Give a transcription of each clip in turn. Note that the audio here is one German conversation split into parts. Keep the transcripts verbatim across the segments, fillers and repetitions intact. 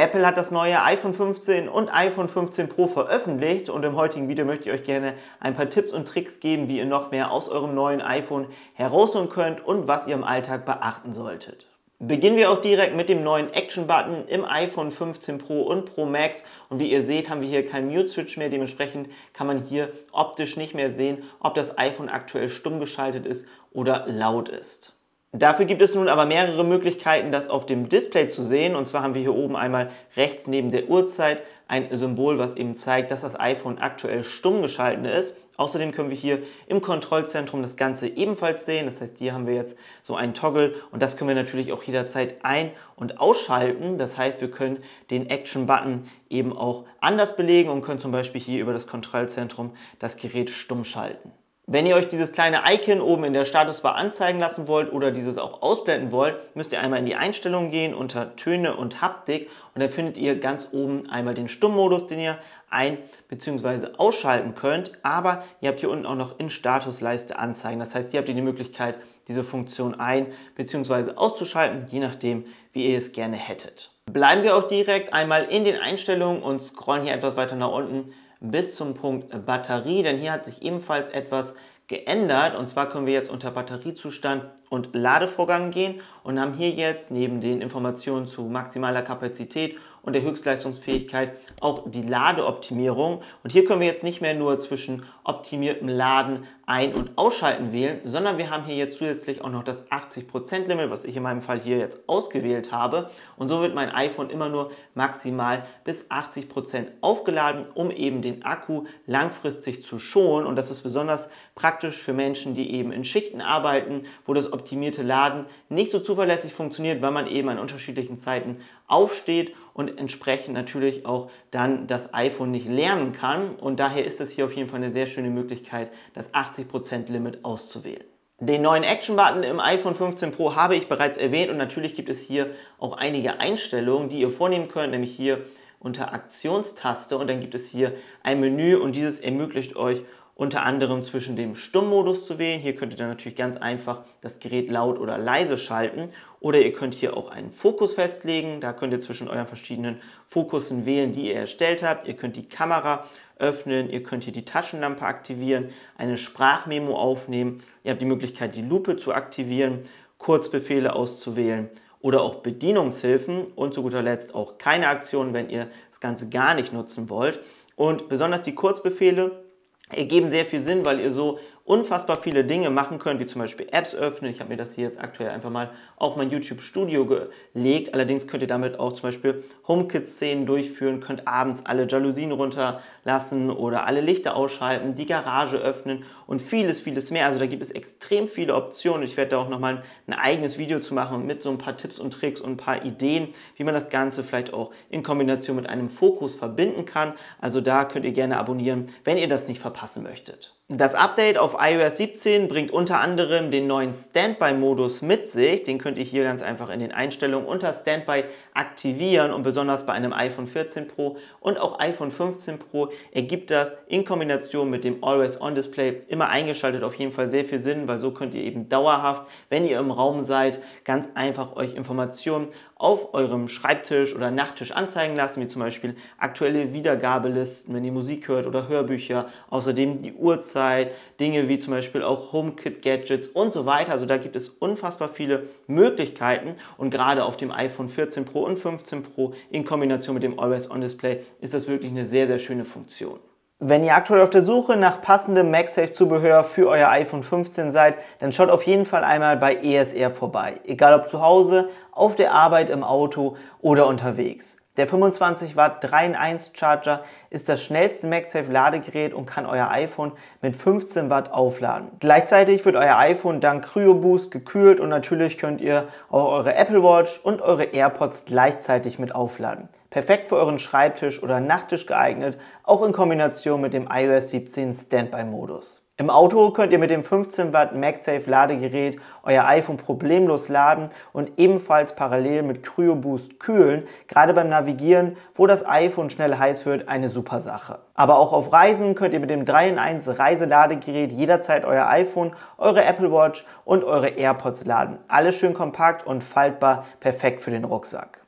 Apple hat das neue iPhone fünfzehn und iPhone fünfzehn Pro veröffentlicht und im heutigen Video möchte ich euch gerne ein paar Tipps und Tricks geben, wie ihr noch mehr aus eurem neuen iPhone herausholen könnt und was ihr im Alltag beachten solltet. Beginnen wir auch direkt mit dem neuen Action-Button im iPhone fünfzehn Pro und Pro Max und wie ihr seht, haben wir hier keinen Mute-Switch mehr, dementsprechend kann man hier optisch nicht mehr sehen, ob das iPhone aktuell stumm geschaltet ist oder laut ist. Dafür gibt es nun aber mehrere Möglichkeiten, das auf dem Display zu sehen. Und zwar haben wir hier oben einmal rechts neben der Uhrzeit ein Symbol, was eben zeigt, dass das iPhone aktuell stumm geschalten ist. Außerdem können wir hier im Kontrollzentrum das Ganze ebenfalls sehen. Das heißt, hier haben wir jetzt so einen Toggle und das können wir natürlich auch jederzeit ein- und ausschalten. Das heißt, wir können den Action-Button eben auch anders belegen und können zum Beispiel hier über das Kontrollzentrum das Gerät stumm schalten. Wenn ihr euch dieses kleine Icon oben in der Statusbar anzeigen lassen wollt oder dieses auch ausblenden wollt, müsst ihr einmal in die Einstellungen gehen unter Töne und Haptik und dann findet ihr ganz oben einmal den Stummmodus, den ihr ein- bzw. ausschalten könnt, aber ihr habt hier unten auch noch in Statusleiste anzeigen. Das heißt, hier habt ihr die Möglichkeit, diese Funktion ein- bzw. auszuschalten, je nachdem, wie ihr es gerne hättet. Bleiben wir auch direkt einmal in den Einstellungen und scrollen hier etwas weiter nach unten bis zum Punkt Batterie, denn hier hat sich ebenfalls etwas geändert und zwar können wir jetzt unter Batteriezustand und Ladevorgang gehen und haben hier jetzt neben den Informationen zu maximaler Kapazität und der Höchstleistungsfähigkeit auch die Ladeoptimierung und hier können wir jetzt nicht mehr nur zwischen optimiertem Laden ein- und ausschalten wählen, sondern wir haben hier jetzt zusätzlich auch noch das achtzig Prozent Limit, was ich in meinem Fall hier jetzt ausgewählt habe und so wird mein iPhone immer nur maximal bis achtzig Prozent aufgeladen, um eben den Akku langfristig zu schonen und das ist besonders praktisch für Menschen, die eben in Schichten arbeiten, wo das optimierte Laden nicht so zuverlässig funktioniert, weil man eben an unterschiedlichen Zeiten aufsteht und entsprechend natürlich auch dann das iPhone nicht lernen kann und daher ist es hier auf jeden Fall eine sehr schöne Möglichkeit, das achtzig Prozent Limit auszuwählen. Den neuen Action-Button im iPhone fünfzehn Pro habe ich bereits erwähnt und natürlich gibt es hier auch einige Einstellungen, die ihr vornehmen könnt, nämlich hier unter Aktionstaste und dann gibt es hier ein Menü und dieses ermöglicht euch unter anderem zwischen dem Stummmodus zu wählen. Hier könnt ihr dann natürlich ganz einfach das Gerät laut oder leise schalten oder ihr könnt hier auch einen Fokus festlegen. Da könnt ihr zwischen euren verschiedenen Fokussen wählen, die ihr erstellt habt. Ihr könnt die Kamera öffnen, ihr könnt hier die Taschenlampe aktivieren, eine Sprachmemo aufnehmen. Ihr habt die Möglichkeit, die Lupe zu aktivieren, Kurzbefehle auszuwählen oder auch Bedienungshilfen und zu guter Letzt auch keine Aktionen, wenn ihr das Ganze gar nicht nutzen wollt. Und besonders die Kurzbefehle ergeben sehr viel Sinn, weil ihr so unfassbar viele Dinge machen könnt, wie zum Beispiel Apps öffnen. Ich habe mir das hier jetzt aktuell einfach mal auf mein YouTube Studio gelegt. Allerdings könnt ihr damit auch zum Beispiel HomeKit-Szenen durchführen, könnt abends alle Jalousien runterlassen oder alle Lichter ausschalten, die Garage öffnen und vieles, vieles mehr. Also da gibt es extrem viele Optionen. Ich werde da auch nochmal ein eigenes Video zu machen mit so ein paar Tipps und Tricks und ein paar Ideen, wie man das Ganze vielleicht auch in Kombination mit einem Fokus verbinden kann. Also da könnt ihr gerne abonnieren, wenn ihr das nicht verpassen möchtet. Das Update auf i O S siebzehn bringt unter anderem den neuen Standby-Modus mit sich. Den könnt ihr hier ganz einfach in den Einstellungen unter Standby aktivieren und besonders bei einem iPhone vierzehn Pro und auch iPhone fünfzehn Pro ergibt das in Kombination mit dem Always-On-Display immer eingeschaltet auf jeden Fall sehr viel Sinn, weil so könnt ihr eben dauerhaft, wenn ihr im Raum seid, ganz einfach euch Informationen auf eurem Schreibtisch oder Nachttisch anzeigen lassen, wie zum Beispiel aktuelle Wiedergabelisten, wenn ihr Musik hört oder Hörbücher, außerdem die Uhrzeit, Dinge wie zum Beispiel auch HomeKit-Gadgets und so weiter. Also da gibt es unfassbar viele Möglichkeiten und gerade auf dem iPhone vierzehn Pro und fünfzehn Pro in Kombination mit dem Always-On-Display ist das wirklich eine sehr, sehr schöne Funktion. Wenn ihr aktuell auf der Suche nach passendem MagSafe-Zubehör für euer iPhone fünfzehn seid, dann schaut auf jeden Fall einmal bei E S R vorbei. Egal ob zu Hause, auf der Arbeit, im Auto oder unterwegs. Der fünfundzwanzig Watt drei in eins Charger ist das schnellste MagSafe-Ladegerät und kann euer iPhone mit fünfzehn Watt aufladen. Gleichzeitig wird euer iPhone dank Cryo Boost gekühlt und natürlich könnt ihr auch eure Apple Watch und eure AirPods gleichzeitig mit aufladen. Perfekt für euren Schreibtisch oder Nachttisch geeignet, auch in Kombination mit dem i O S siebzehn Standby-Modus. Im Auto könnt ihr mit dem fünfzehn Watt MagSafe Ladegerät euer iPhone problemlos laden und ebenfalls parallel mit Cryo Boost kühlen. Gerade beim Navigieren, wo das iPhone schnell heiß wird, eine super Sache. Aber auch auf Reisen könnt ihr mit dem drei in eins Reiseladegerät jederzeit euer iPhone, eure Apple Watch und eure AirPods laden. Alles schön kompakt und faltbar, perfekt für den Rucksack.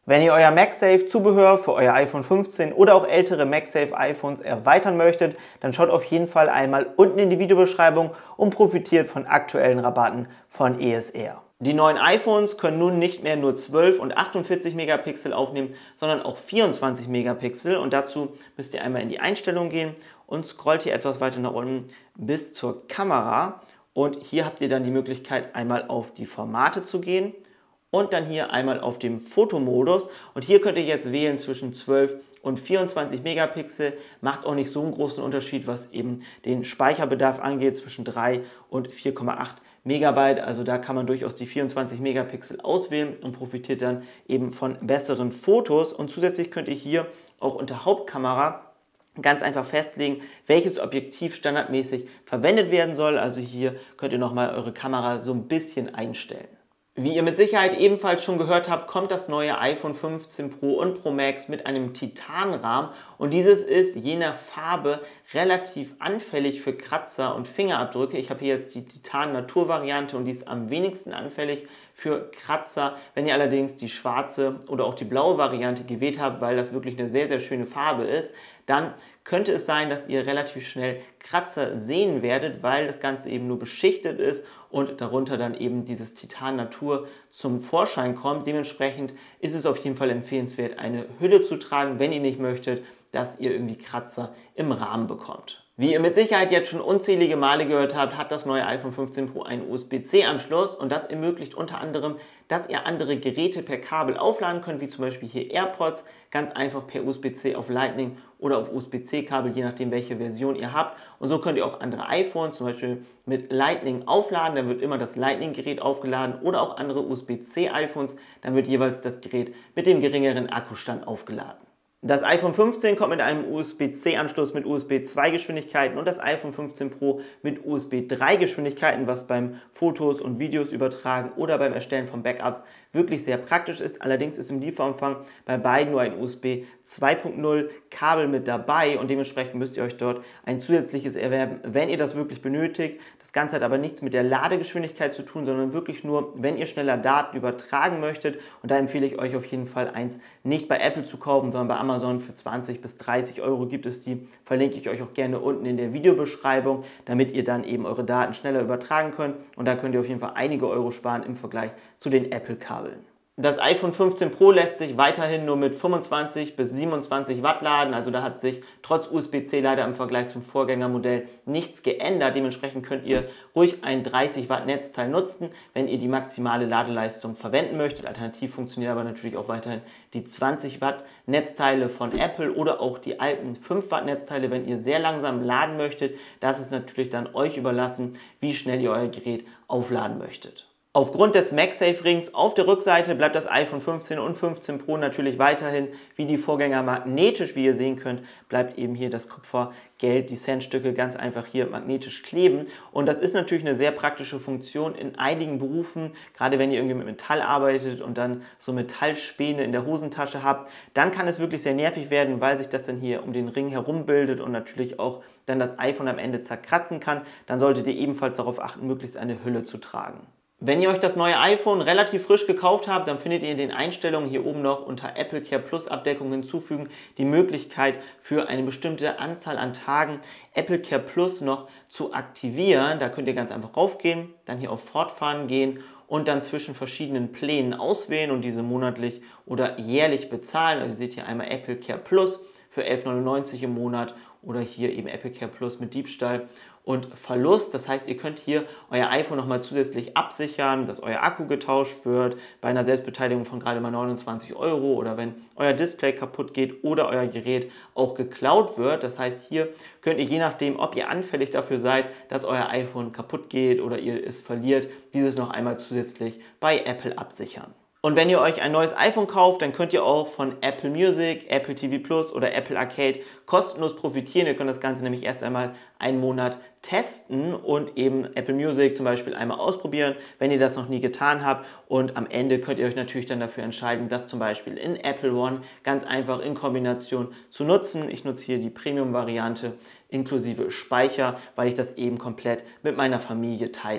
Wenn ihr euer MagSafe-Zubehör für euer iPhone fünfzehn oder auch ältere MagSafe-iPhones erweitern möchtet, dann schaut auf jeden Fall einmal unten in die Videobeschreibung und profitiert von aktuellen Rabatten von E S R. Die neuen iPhones können nun nicht mehr nur zwölf und achtundvierzig Megapixel aufnehmen, sondern auch vierundzwanzig Megapixel, und dazu müsst ihr einmal in die Einstellung gehen und scrollt hier etwas weiter nach unten bis zur Kamera, und hier habt ihr dann die Möglichkeit, einmal auf die Formate zu gehen und dann hier einmal auf den Fotomodus, und hier könnt ihr jetzt wählen zwischen zwölf und vierundzwanzig Megapixel. Macht auch nicht so einen großen Unterschied, was eben den Speicherbedarf angeht, zwischen drei und vier Komma acht Megabyte. Also da kann man durchaus die vierundzwanzig Megapixel auswählen und profitiert dann eben von besseren Fotos. Und zusätzlich könnt ihr hier auch unter Hauptkamera ganz einfach festlegen, welches Objektiv standardmäßig verwendet werden soll. Also hier könnt ihr nochmal eure Kamera so ein bisschen einstellen. Wie ihr mit Sicherheit ebenfalls schon gehört habt, kommt das neue iPhone fünfzehn Pro und Pro Max mit einem Titanrahmen, und dieses ist je nach Farbe relativ anfällig für Kratzer und Fingerabdrücke. Ich habe hier jetzt die Titan-Natur-Variante und die ist am wenigsten anfällig für Kratzer. Wenn ihr allerdings die schwarze oder auch die blaue Variante gewählt habt, weil das wirklich eine sehr, sehr schöne Farbe ist, dann könnte es sein, dass ihr relativ schnell Kratzer sehen werdet, weil das Ganze eben nur beschichtet ist und darunter dann eben dieses Titan Natur zum Vorschein kommt. Dementsprechend ist es auf jeden Fall empfehlenswert, eine Hülle zu tragen, wenn ihr nicht möchtet, dass ihr irgendwie Kratzer im Rahmen bekommt. Wie ihr mit Sicherheit jetzt schon unzählige Male gehört habt, hat das neue iPhone fünfzehn Pro einen U S B C Anschluss, und das ermöglicht unter anderem, dass ihr andere Geräte per Kabel aufladen könnt, wie zum Beispiel hier AirPods, ganz einfach per U S B C auf Lightning oder auf U S B C Kabel, je nachdem welche Version ihr habt. Und so könnt ihr auch andere iPhones zum Beispiel mit Lightning aufladen, dann wird immer das Lightning-Gerät aufgeladen, oder auch andere U S B C iPhones, dann wird jeweils das Gerät mit dem geringeren Akkustand aufgeladen. Das iPhone fünfzehn kommt mit einem U S B C Anschluss mit U S B zwei Geschwindigkeiten und das iPhone fünfzehn Pro mit U S B drei Geschwindigkeiten, was beim Fotos und Videos übertragen oder beim Erstellen von Backups wirklich sehr praktisch ist. Allerdings ist im Lieferumfang bei beiden nur ein U S B zwei Punkt null Kabel mit dabei, und dementsprechend müsst ihr euch dort ein zusätzliches erwerben, wenn ihr das wirklich benötigt. Das Ganze hat aber nichts mit der Ladegeschwindigkeit zu tun, sondern wirklich nur, wenn ihr schneller Daten übertragen möchtet, und da empfehle ich euch auf jeden Fall eins nicht bei Apple zu kaufen, sondern bei Amazon. Für zwanzig bis dreißig Euro gibt es die, verlinke ich euch auch gerne unten in der Videobeschreibung, damit ihr dann eben eure Daten schneller übertragen könnt, und da könnt ihr auf jeden Fall einige Euro sparen im Vergleich zu den Apple-Kabeln. Das iPhone fünfzehn Pro lässt sich weiterhin nur mit fünfundzwanzig bis siebenundzwanzig Watt laden, also da hat sich trotz U S B C leider im Vergleich zum Vorgängermodell nichts geändert. Dementsprechend könnt ihr ruhig ein dreißig Watt Netzteil nutzen, wenn ihr die maximale Ladeleistung verwenden möchtet. Alternativ funktionieren aber natürlich auch weiterhin die zwanzig Watt Netzteile von Apple oder auch die alten fünf Watt Netzteile, wenn ihr sehr langsam laden möchtet. Das ist natürlich dann euch überlassen, wie schnell ihr euer Gerät aufladen möchtet. Aufgrund des MagSafe-Rings auf der Rückseite bleibt das iPhone fünfzehn und fünfzehn Pro natürlich weiterhin wie die Vorgänger magnetisch. Wie ihr sehen könnt, bleibt eben hier das Kupfergeld, die Centstücke ganz einfach hier magnetisch kleben. Und das ist natürlich eine sehr praktische Funktion in einigen Berufen, gerade wenn ihr irgendwie mit Metall arbeitet und dann so Metallspäne in der Hosentasche habt, dann kann es wirklich sehr nervig werden, weil sich das dann hier um den Ring herum bildet und natürlich auch dann das iPhone am Ende zerkratzen kann. Dann solltet ihr ebenfalls darauf achten, möglichst eine Hülle zu tragen. Wenn ihr euch das neue iPhone relativ frisch gekauft habt, dann findet ihr in den Einstellungen hier oben noch unter Apple Care Plus Abdeckung hinzufügen die Möglichkeit für eine bestimmte Anzahl an Tagen Apple Care Plus noch zu aktivieren. Da könnt ihr ganz einfach raufgehen, dann hier auf Fortfahren gehen und dann zwischen verschiedenen Plänen auswählen und diese monatlich oder jährlich bezahlen. Also ihr seht hier einmal Apple Care Plus für elf neunundneunzig im Monat oder hier eben Apple Care Plus mit Diebstahl und Verlust. Das heißt, ihr könnt hier euer iPhone nochmal zusätzlich absichern, dass euer Akku getauscht wird bei einer Selbstbeteiligung von gerade mal neunundzwanzig Euro, oder wenn euer Display kaputt geht oder euer Gerät auch geklaut wird. Das heißt, hier könnt ihr je nachdem, ob ihr anfällig dafür seid, dass euer iPhone kaputt geht oder ihr es verliert, dieses noch einmal zusätzlich bei Apple absichern. Und wenn ihr euch ein neues iPhone kauft, dann könnt ihr auch von Apple Music, Apple T V Plus oder Apple Arcade kostenlos profitieren. Ihr könnt das Ganze nämlich erst einmal einen Monat testen und eben Apple Music zum Beispiel einmal ausprobieren, wenn ihr das noch nie getan habt. Und am Ende könnt ihr euch natürlich dann dafür entscheiden, das zum Beispiel in Apple One ganz einfach in Kombination zu nutzen. Ich nutze hier die Premium-Variante inklusive Speicher, weil ich das eben komplett mit meiner Familie teile.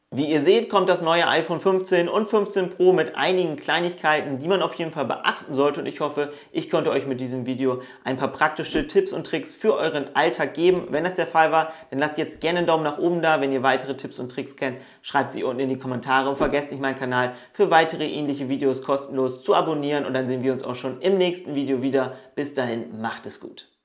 Wie ihr seht, kommt das neue iPhone fünfzehn und fünfzehn Pro mit einigen Kleinigkeiten, die man auf jeden Fall beachten sollte, und ich hoffe, ich konnte euch mit diesem Video ein paar praktische Tipps und Tricks für euren Alltag geben. Wenn das der Fall war, dann lasst jetzt gerne einen Daumen nach oben da. Wenn ihr weitere Tipps und Tricks kennt, schreibt sie unten in die Kommentare und vergesst nicht, meinen Kanal für weitere ähnliche Videos kostenlos zu abonnieren, und dann sehen wir uns auch schon im nächsten Video wieder. Bis dahin, macht es gut.